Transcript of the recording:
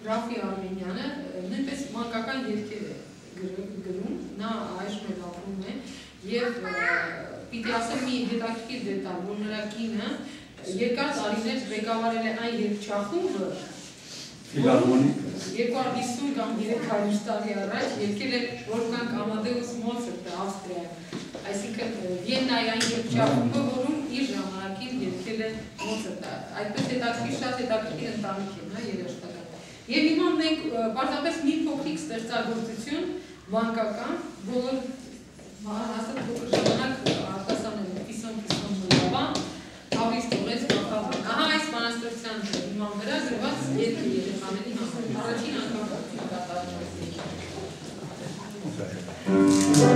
Ռաֆի Արմենյանը նույնպես մանկական երգեր է գրում, նա այժմ էլ ապրում է եւ պիտի ասեմ մի հետաքրքիր դետալ, որ նրա կինը երկար տարիներ ղեկավարել է այն երգչախումբը, Ֆիլհարմոնիկ 250 կամ 300 տարի առաջ երգել է Wolfgang Amadeus Mozart-ը Ավստրիայում, այսինքն Վիեննայի այն երգչախումբը, որում իր ժամանակին երգել է Մոցարտը, այդպես հետաքրքիր շատ հետաքրքիր ընտանիք են, երաժշտական։ Եվ հիմա մենք պարզապես մի փոքրիկ ստեղծագործություն մանկական, բոլոր հաստատ փոքր ժամանակ արտասանել Պիսոն մոլավան, հավից տողեց կապավան։ Ահա այս բանաստեղծության հիման վրա գրված երկու երեխաների համար։ Առաջին անգամ կատարում